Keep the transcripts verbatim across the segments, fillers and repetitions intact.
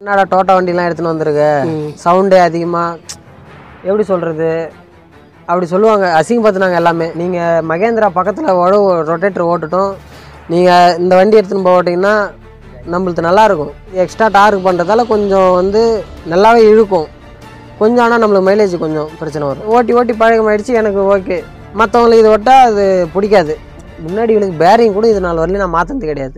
என்னடா டோட்டா வண்டிலாம் எடுத்துன்னு வந்திருக்கு, சவுண்டே அதிகமாக எப்படி சொல்கிறது அப்படி சொல்லுவாங்க, அசிங்கப்படுத்தினாங்க எல்லாமே. நீங்கள் மகேந்திரா பக்கத்தில் உழவு ரொட்டேட்டர் ஓட்டுட்டோம், நீங்கள் இந்த வண்டி எடுத்துன்னு போட்டிங்கன்னா நம்மளுக்கு நல்லாயிருக்கும். எக்ஸ்ட்ரா டார்க் பண்ணுறதால கொஞ்சம் வந்து நல்லாவே இழுக்கும் கொஞ்சம், ஆனால் நம்மளுக்கு மைலேஜ் கொஞ்சம் பிரச்சனை வரும். ஓட்டி ஓட்டி பழக்கமாயிடுச்சு எனக்கு. ஓகே, மற்றவங்களுக்கு இது ஓட்டால் அது பிடிக்காது. முன்னாடி இவனுக்கு பேரிங் கூட இது நாள் வரலையும் நான் மாற்றினது கிடையாது.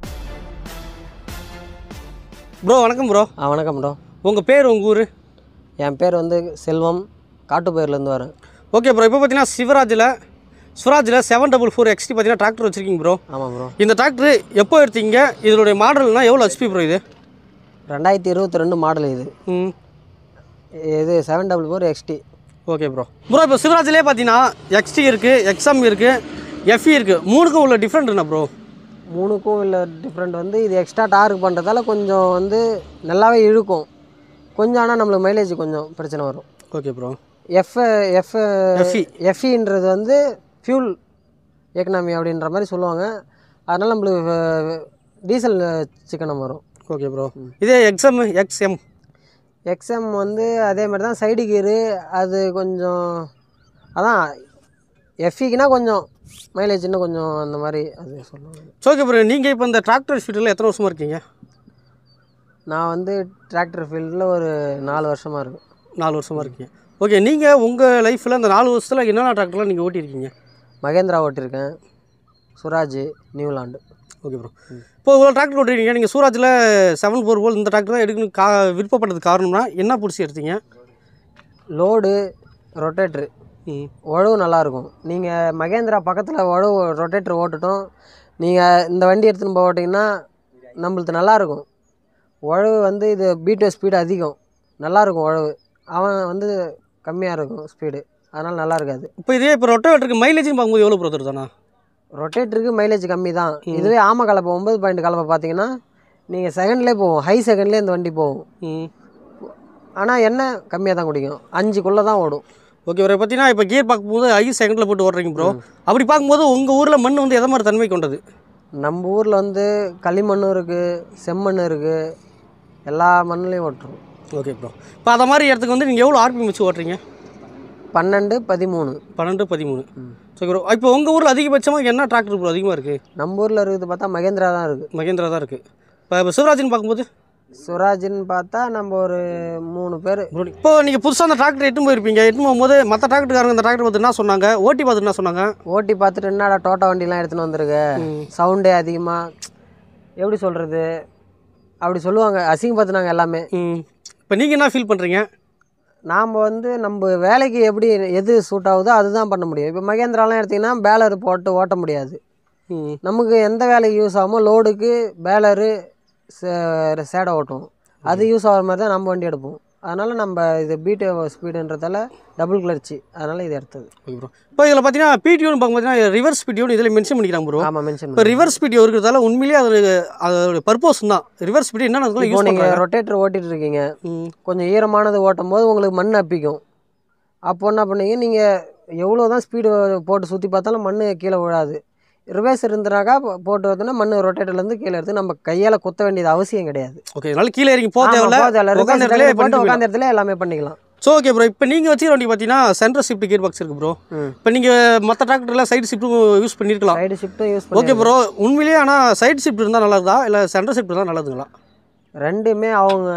ப்ரோ வணக்கம் ப்ரோ. ஆ வணக்கம் ப்ரோ. உங்கள் பேர், உங்கள் ஊர்? என் பேர் வந்து செல்வம், காட்டுப்பயிர்லேருந்து வரேன். ஓகே ப்ரோ, இப்போ பார்த்தீங்கன்னா சிவராஜில் சுவராஜில் செவன் டபுள் ஃபோர் எக்ஸ்டி பார்த்தீங்கன்னா டிராக்டர் வச்சுருக்கீங்க ப்ரோ. ஆமாம் ப்ரோ. இந்த டிராக்டர் எப்போ எடுத்தீங்க? இதனுடைய மாடல்னா எவ்வளோ ஹெச்பி ப்ரோ இது? ரெண்டாயிரத்தி இருபத்தி ரெண்டு மாடல் இது. ம் இது seven double four XT. Okay bro. Bro இப்போ சிவராஜிலே பார்த்தீங்கன்னா எக்ஸ்டி இருக்குது, எக்ஸ்எம் இருக்குது, எஃப்இ இருக்குது. மூணுக்கும் உள்ள டிஃப்ரெண்ட் என்ன ப்ரோ? மூணுக்கும் உள்ள டிஃப்ரெண்ட் வந்து இது எக்ஸ்ட்ரா டார்க் பண்ணுறதால கொஞ்சம் வந்து நல்லாவே இழுக்கும் கொஞ்சம், ஆனால் நம்மளுக்கு மைலேஜ் கொஞ்சம் பிரச்சனை வரும். Okay bro. F F FE எஃப்இன்றது வந்து ஃபியூல் எக்கனாமி அப்படின்ற மாதிரி சொல்லுவாங்க. அதனால் நம்மளுக்கு டீசல் சிக்கனம் வரும். Okay bro. இதே எக்ஸ்எம் எக்ஸ்எம் எக்ஸ்எம் வந்து அதே மாதிரி தான், சைடு கீரு அது கொஞ்சம் அதான். எஃப்இக்குனா கொஞ்சம் மைலேஜ் இன்னும் கொஞ்சம் அந்த மாதிரி அது சொல்லுவாங்க. ஓகே ப்ரோ, நீங்கள் இப்போ இந்த டிராக்டர் ஃபீல்டில் எத்தனை வருஷமாக இருக்கீங்க? நான் வந்து டிராக்டர் ஃபீல்டில் ஒரு நாலு வருஷமாக இருக்கும். நாலு வருஷமாக இருக்கீங்க. ஓகே, நீங்கள் உங்கள் லைஃப்பில் இந்த நாலு வருஷத்தில் என்னென்ன டிராக்டர்லாம் நீங்கள் ஓட்டியிருக்கீங்க? மகேந்திரா ஓட்டியிருக்கேன், சுராஜ், நியூலாண்டு. Okay bro. இப்போ இவ்வளோ டிராக்டர் ஓட்டிருக்கீங்க, நீங்கள் சூராஜில் செவன் ஃபோர் போல் இந்த டிராக்டர் தான் எடுக்கணும் கா விருப்பப்பட்டதுக்கு காரணம்னா என்ன பிடிச்சி எடுத்தீங்க? லோடு, ரொட்டேட்ரு, ம் உழவு நல்லாயிருக்கும். நீங்கள் மகேந்திரா பக்கத்தில் உழவு ரொட்டேட்ரு ஓட்டுட்டோம், நீங்கள் இந்த வண்டி எடுத்துன்னு போட்டிங்கன்னா நம்மளுக்கு நல்லாயிருக்கும். உழவு வந்து இது பீட்டோ ஸ்பீடு அதிகம், நல்லாயிருக்கும். உழவு அவன் வந்து கம்மியாக இருக்கும் ஸ்பீடு, அதனால் நல்லா இருக்காது. இப்போ இதே இப்போ ரொட்டேட்டருக்கு மைலேஜ்னு பார்க்கும்போது எவ்வளோ ப்ரோ தருதானா? ரொட்டேட்டருக்கு மைலேஜ் கம்மி தான். இதுவே ஆம கலப்பை ஒம்பது பாயிண்ட் கலப்பை பார்த்தீங்கன்னா நீங்கள் செகண்ட்லேயே போகும், ஹை செகண்ட்லேயே இந்த வண்டி போகும். ம் ஆனால் என்ன கம்மியாக தான் குடிக்கும், அஞ்சுக்குள்ளே தான் ஓடும். Okay bro. பார்த்தீங்கன்னா இப்போ கியர் பார்க்கும்போது ஐ செகண்டில் போட்டு ஓடுறீங்க ப்ரோ. அப்படி பார்க்கும்போது உங்கள் ஊரில் மண் வந்து எதை மாதிரி தன்மை கொண்டது? நம்ம ஊரில் வந்து களிமண்ணும் இருக்குது, செம்மண் இருக்குது, எல்லா மண்ணுலேயும் ஓட்டுறோம். Okay bro. இப்போ அதை மாதிரி இடத்துக்கு வந்து நீங்கள் எவ்வளோ ஆர்பிஎம் வச்சு ஓட்டுறீங்க? பன்னெண்டு பதிமூணு பன்னெண்டு பதிமூணு ஓகே ப்ரோ. இப்போ உங்கள் ஊரில் அதிகபட்சமாக என்ன டிராக்டர் ப்ரோ அதிகமாக இருக்குது? நம்ம ஊரில் இருக்குது பார்த்தா மகேந்திரா தான் இருக்குது. மகேந்திரா தான் இருக்குது. இப்போ இப்போ சிவராஜின்னு பார்க்கும்போது சுராஜின்னு பார்த்தா நம்ம ஒரு மூணு பேர். இப்போ நீங்கள் புதுசாக அந்த டிராக்டர் எட்டுன்னு போயிருப்பீங்க, எட்டுன்னு போகும்போது மற்ற டிராக்டர்காரங்க அந்த டிராக்டர் பார்த்து என்ன சொன்னாங்க, ஓட்டி பார்த்துட்டு என்ன சொன்னாங்க? ஓட்டி பார்த்துட்டு என்னடா டோட்டா வண்டிலாம் எடுத்துன்னு வந்திருக்கு, சவுண்டே அதிகமாக எப்படி சொல்கிறது அப்படி சொல்லுவாங்க, அசிங்கப்படுத்தினாங்க எல்லாமே. ம் இப்போ நீங்கள் என்ன ஃபீல் பண்ணுறீங்க? நாம் வந்து நம்ம வேலைக்கு எப்படி எது சூட் ஆகுதோ அதுதான் பண்ண முடியும். இப்போ மகேந்திராலாம் எடுத்திங்கன்னா பேலர் போட்டு ஓட்ட முடியாது. ம் நமக்கு எந்த வேலைக்கு யூஸ் ஆகுமோ, லோடுக்கு பேலரு சேடை ஓட்டுவோம், அது யூஸ் ஆகிற மாதிரி தான் நம்ம வண்டி எடுப்போம். அதனால் நம்ம இது பீட்டோ ஸ்பீடுன்றதால டபுள் கிளர்ச்சி, அதனால் இது எடுத்தது. Okay bro. இப்போ இதில் பார்த்தீங்கன்னா பிடிஓன்னு பார்க்கும்போது ரிவர்ஸ் பிடிஓன்னு இதில் மென்ஷன் பண்ணிக்கிறாங்க ப்ரோ. ஆமாம், மென்ஷன். இப்போ ரிவர்ஸ் பிடிஓ இருக்கிறதால உண்மையிலேயே அது அதோட பர்பஸ் தான். ரிவர்ஸ் பிடிஓ என்னென்ன இப்போ யூஸ் நீங்கள் பண்ணுறாங்க? ரொட்டேட்டர் ஓட்டிகிட்டு இருக்கீங்க, ம் கொஞ்சம் ஈரமானது ஓட்டும் போது உங்களுக்கு மண் அப்பிக்கும். அப்போ என்ன பண்ணீங்க, நீங்கள் எவ்வளோ தான் ஸ்பீடு போட்டு சுற்றி பார்த்தாலும் மண் கீழே விழாது. ரிவர்ஸ் இருந்துனாக்கா போட்டு வரதுன்னா மண் ரொட்டேட்டர்லேருந்து கீழே எடுத்து நம்ம கையால் குத்த வேண்டியது அவசியம் கிடையாது. ஓகே, அதனால கீழே இறங்கி போக தேவையில்ல, உட்காந்த இடத்துல போட்டு உட்காந்த இடத்துல எல்லாமே பண்ணிக்கலாம். So okay bro. இப்போ நீங்கள் வச்சுக்கிற வண்டி பார்த்தீங்கன்னா சென்டர் ஷிஃப்ட் கியர் பாக்ஸ் இருக்குது ப்ரோ. இப்போ நீங்கள் மற்ற டிராக்டரில் சைடு ஷிஃப்ட்டும் யூஸ் பண்ணியிருக்கலாம். சைடு ஷிஃப்ட்டும் யூஸ் ஓகே ப்ரோ. உண்மையிலேயே ஆனால் சைடு ஷிஃப்ட் இருந்தால் நல்லதா இல்லை சென்டர் ஷிஃப்ட் இருந்தால் நல்லதுங்களா? ரெண்டுமே அவங்க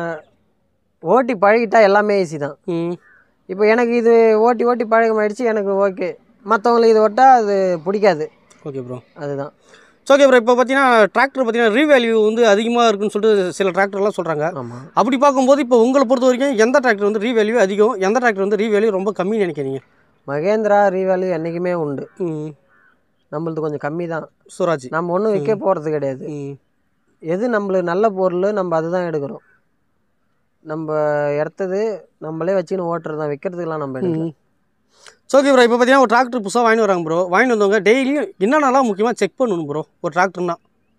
ஓட்டி பழகிட்டா எல்லாமே ஈஸி தான். ம் இப்போ எனக்கு இது ஓட்டி ஓட்டி பழகமாயிடுச்சு எனக்கு. ஓகே, மற்றவங்களுக்கு இது ஓட்டால் அது பிடிக்காது. ஓகே ப்ரோ, அதுதான். So okay bro. இப்போ பார்த்தீங்கன்னா டிராக்டர் பார்த்தீங்கன்னா ரீவேல்யூ வந்து அதிகமாக இருக்குன்னு சொல்லிட்டு சில டிராக்டர்லாம் சொல்கிறாங்க. ஆமாம். அப்படி பார்க்கும்போது இப்போ உங்களை பொறுத்த வரைக்கும் எந்த டிராக்டர் வந்து ரீவேல்யூ அதிகம், எந்த டிராக்டர் வந்து ரீவேல்யூ ரொம்ப கம்மின்னு நினைக்கிறீங்க? மகேந்திரா ரீவேல்யூ என்றைக்குமே உண்டு. ம் நம்மளது கொஞ்சம் கம்மி தான். சுவராஜ் நம்ம ஒன்றும் விற்க போகிறது கிடையாது. ம் எது நம்மளுக்கு நல்ல பொருள் நம்ம அதுதான் எடுக்கிறோம். நம்ம இடத்தது நம்மளே வச்சுன்னு ஓட்டுறது தான், விற்கிறதுக்கெலாம் நம்ம எடுக்கணும். So okay bro. இப்போ பார்த்தீங்கன்னா ஒரு டிராக்டர் புதுசாக வாங்கி வராங்க ப்ரோ. வாங்கி வந்தவங்க டெய்லியும் என்னென்னலாம் முக்கியமாக செக் பண்ணணும் ப்ரோ ஒரு டிராக்டர்னா?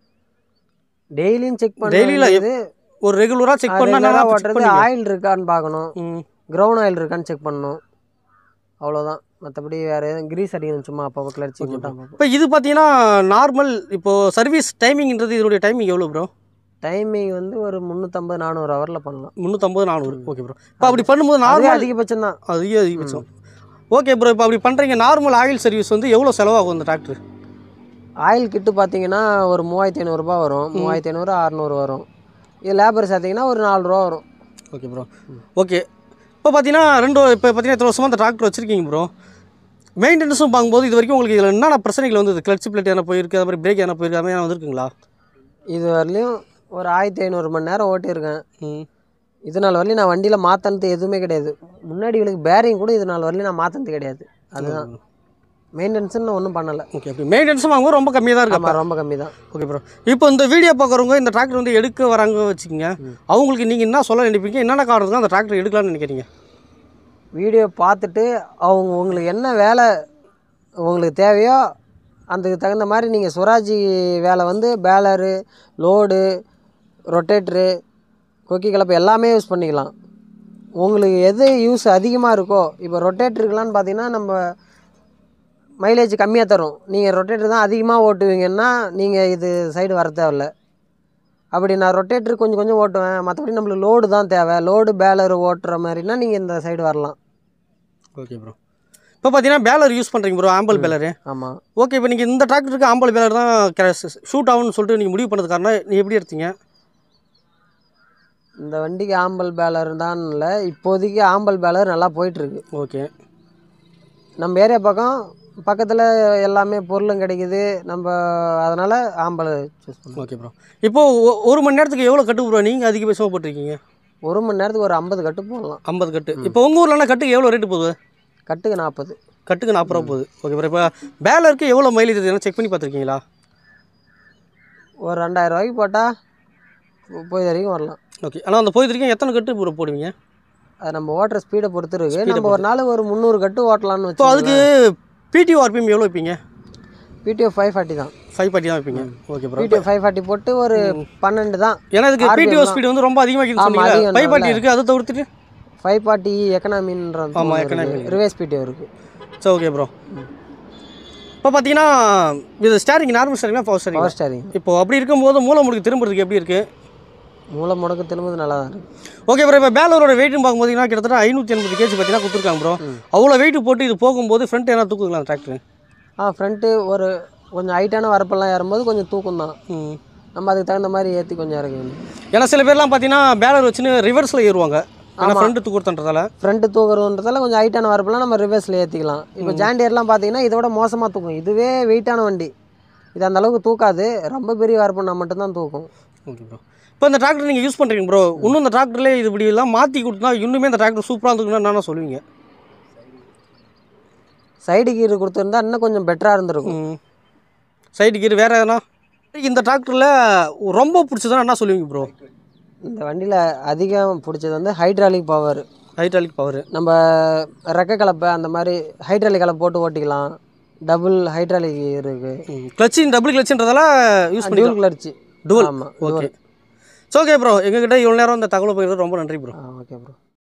டெய்லியும் செக் பண்ண டெய்லியில் ஒரு ரெகுலராக செக் பண்ணால் ஓட்டுறது ஆயில் இருக்கான்னு பார்க்கணும், ம் கிரவுண்ட் ஆயில் இருக்கான்னு செக் பண்ணணும், அவ்வளோதான். மற்றபடி வேறு எதுவும் கிரீஸ் அடிக்கணும், சும்மா அப்போ கிளர்ச்சி மட்டும். இப்போ இது பார்த்தீங்கன்னா நார்மல் இப்போது சர்வீஸ் டைமிங்கிறது இதனுடைய டைமிங் எவ்வளோ ப்ரோ? டைமிங் வந்து ஒரு முந்நூற்றம்பது நானூறு ஹவரில் பண்ணலாம். முந்நூற்றம்பது நானூறு ஓகே ப்ரோ. இப்போ அப்படி பண்ணும்போது அதுவே நார்மல் அதிகபட்சம் தான். அதிக அதிகபட்சம் ஓகே ப்ரோ. இப்போ அப்படி பண்ணுறீங்க, நார்மல் ஆயில் சர்வீஸ் வந்து எவ்வளோ செலவாகும் இந்த டிராக்டர்? ஆயில் கிட்டு பார்த்தீங்கன்னா ஒரு மூவாயிரத்தி ஐநூறுரூபா வரும், மூவாயிரத்தி ஐநூறு அறநூறு வரும். இது லேபர் சேர்த்திங்கன்னா ஒரு நாலு ரூபா வரும். Okay bro. ஓகே இப்போ பார்த்தீங்கன்னா ரெண்டு இப்போ பார்த்தீங்கன்னா எத்தனை வருஷமாக அந்த டிராக்டர் வச்சுருக்கீங்க ப்ரோ. மெயின்டெனன்ஸும் பார்க்கும்போது இது வரைக்கும் உங்களுக்கு இதில் என்னென்ன பிரச்சனைகள் வந்து கிளட்ச் பிளேட் என்ன போயிருக்கு, அது மாதிரி பிரேக் என்ன போயிருக்கு, அது மாதிரி வந்துருக்குங்களா? இது வரலையும் ஒரு ஆயிரத்தி ஐநூறு மணி நேரம் ஓட்டியிருக்கேன். ம் இது நாள் வரலையும் நான் வண்டியில் மாற்றினது எதுவுமே கிடையாது. முன்னாடி இவளுக்கு பேரிங் கூட இது நாள் வரலையும் நான் மாற்றினது கிடையாது. அதுதான் மெயின்டெனன்ஸ்னு ஒன்றும் பண்ணலை. ஓகே. அப்படி மெயின்டெனன்ஸும் வாங்கும்போது ரொம்ப கம்மியாக தான் இருக்கு. ரொம்ப கம்மி தான். Okay bro. இப்போ இந்த வீடியோ பார்க்குறவங்க இந்த டிராக்டர் வந்து எடுக்க வராங்க வச்சுக்கோங்க, அவங்களுக்கு நீங்கள் என்ன சொல்ல நினைப்பீங்க, என்னென்ன காரணத்துக்கு அந்த டிராக்டர் எடுக்கலாம்னு நினைக்கிறீங்க? வீடியோ பார்த்துட்டு அவங்க உங்களுக்கு என்ன வேலை உங்களுக்கு தேவையோ அதுக்கு தகுந்த மாதிரி நீங்கள் சுவராஜ் வேலை வந்து பேலரு, லோடு, ரொட்டேட்ரு, கொக்கி கலப்பு எல்லாமே யூஸ் பண்ணிக்கலாம். உங்களுக்கு எது யூஸ் அதிகமாக இருக்கோ, இப்போ ரொட்டேட்ருக்கலான்னு பார்த்தீங்கன்னா நம்ம மைலேஜ் கம்மியாக தரும். நீங்கள் ரொட்டேட்டர் தான் அதிகமாக ஓட்டுவீங்கன்னா நீங்கள் இது சைடு வர தேவையில்ல. அப்படி நான் ரொட்டேட்டர் கொஞ்சம் கொஞ்சம் ஓட்டுவேன், மற்றபடி நம்மளுக்கு லோடு தான் தேவை, லோடு பேலர் ஓட்டுற மாதிரினா நீங்கள் இந்த சைடு வரலாம். Okay bro. இப்போ பார்த்தீங்கன்னா பேலர் யூஸ் பண்ணுறீங்க ப்ரோ, ஆம்பல் பேலரு. ஆமாம். ஓகே. இப்போ நீங்கள் இந்த டிராக்டருக்கு ஆம்பல் பேலர் தான் ஷூட் ஆகும்னு சொல்லிட்டு நீங்கள் முடிவு பண்ணது காரணம் நீ எப்படி எடுத்தீங்க? இந்த வண்டிக்கு ஆம்பல் பேலர் தான் இல்லை, இப்போதைக்கு ஆம்பல் பேலர் நல்லா போயிட்டுருக்கு. ஓகே. நம்ம ஏரியா பக்கம் பக்கத்தில் எல்லாமே பொருளும் கிடைக்குது நம்ம, அதனால் ஆம்பல் சூஸ் பண்ணுவோம். Okay bro. இப்போது ஒரு மணி நேரத்துக்கு எவ்வளோ கட்டு ப்ரோ நீங்கள் அதிகபட்சமாக போட்டிருக்கீங்க? ஒரு மணி நேரத்துக்கு ஒரு ஐம்பது கட்டு போடலாம். ஐம்பது கட்டு. இப்போ உங்கள் ஊர்லனா கட்டுக்கு எவ்வளோ ரேட்டு போகுது? கட்டுக்கு நாற்பது. கட்டுக்கு நாற்பது ரூபா போகுது. Okay bro. இப்போ பேலருக்கு எவ்வளோ மைலேஜ் எதுனா செக் பண்ணி பார்த்துருக்கீங்களா? ஒரு ரெண்டாயிரம் ரூபாய்க்கு போட்டால் போய் வரைக்கும் வரலாம். ஓகே. ஆனால் அந்த போய் வரைக்கும் எத்தனை கட்டு ப்ரோ போடுவீங்க? அது நம்ம ஓட்டுற ஸ்பீடை பொறுத்து இருக்குது. நம்ம ஒரு நாள் ஒரு முந்நூறு கட்டு ஓட்டலான்னு இப்போ வச்சு. அதுக்கு பிடிஓ ஆர்பிஎம் எவ்வளோ வைப்பீங்க? பிடிஓ ஃபைவ் ஃபார்ட்டி தான். ஃபைவ் ஃபார்ட்டி தான் வைப்பீங்க. Okay bro. PTO five forty போட்டு ஒரு பன்னெண்டு தான். ஏன்னா இதுக்கு பிடிஓ ஸ்பீடு வந்து ரொம்ப அதிகமாக இருக்குது. ஃபைவ் ஃபார்ட்டி இருக்குது, அதை தவிர்த்துட்டு ஃபைவ் ஃபார்ட்டி எக்கனாமின்ற ஆமாம் எக்கனாமி ரிவேஸ் பிடிஓ இருக்குது. சரி ஓகே ப்ரோ. இப்போ பார்த்தீங்கன்னா இது ஸ்டேரிங் நார்மல் ஸ்டேரிங்னா பவர் ஸ்டேரிங்? Power steering. இப்போ அப்படி இருக்கும்போது மூளை முடுக்கு திரும்புறதுக்கு எப்படி இருக்குது? மூளை முடக்கு திரும்புறது நல்லா தான் இருக்குது. Okay bro. இப்போ பேலரோட வெயிட்னு பார்க்கும்போது கிட்டத்தட்ட ஐநூற்றி எண்பது கேஜி பார்த்தீங்கன்னா கொடுத்துருக்காங்க ப்ரோ. அவ்வளோ வெயிட்டு போட்டு இது போகும்போது ஃப்ரண்ட் என்ன தூக்குங்களா டிராக்டர்? ஆ ஃப்ரண்ட்டு ஒரு கொஞ்சம் ஹைட்டான வரப்பெல்லாம் ஏறும்போது கொஞ்சம் தூக்கம் தான். நம்ம அதுக்கு தகுந்த மாதிரி ஏற்றி கொஞ்சம் இறக்கணும். ஏன்னா சில பேர்லாம் பார்த்தீங்கன்னா பேலர் வச்சுன்னு ரிவர்ஸில் ஏறுவாங்க, ஆனால் ஃப்ரண்ட்டு தூக்குறதுன்றதால ஃப்ரண்ட்டு தூக்குறதுன்றதால கொஞ்சம் ஹைட்டான வரப்பெல்லாம் நம்ம ரிவர்ஸில் ஏற்றிக்கலாம். இப்போ ஜாண்டியர்லாம் பார்த்தீங்கன்னா இதோட மோசமாக தூக்கும். இதுவே வெயிட்டான வண்டி, இது அந்த அளவுக்கு தூக்காது. ரொம்ப பெரிய வரப்புனா மட்டும்தான் தூக்கும். Okay bro. இப்போ இந்த டிராக்டர் நீங்கள் யூஸ் பண்ணுறீங்க ப்ரோ, இன்னும் இந்த டிராக்டர்லேயே இது இப்படி எல்லாம் மாற்றி கொடுத்தா இன்னுமே இந்த டிராக்டர் சூப்பராக இருந்துக்குன்னு என்ன சொல்லுவீங்க? சைடு கீர் கொடுத்துருந்தா இன்னும் கொஞ்சம் பெட்டராக இருந்திருக்கும். சைடு கீர் வேறு எதனா இந்த டிராக்டரில் ரொம்ப பிடிச்சதுன்னா என்ன சொல்லுவீங்க ப்ரோ? இந்த வண்டியில் அதிகம் பிடிச்சது வந்து ஹைட்ராலிக் பவர். ஹைட்ராலிக் பவர் நம்ம ரெக்க கலப்பை அந்த மாதிரி ஹைட்ராலிக் கலப்பை போட்டு ஓட்டிக்கலாம். டபுள் ஹைட்ராலிக் இருக்குது. கிளச்சின் டபுள் கிளச்சுன்றதால யூஸ் பண்ணி கிளச்சு டுவல். ஆமாம். ஓகே. ஸோ ஓகே ப்ரோ, எங்ககிட்ட இவ்வளோ நேரம் இந்த தகவல் போயிடுறது ரொம்ப நன்றி ப்ரோ. Okay bro.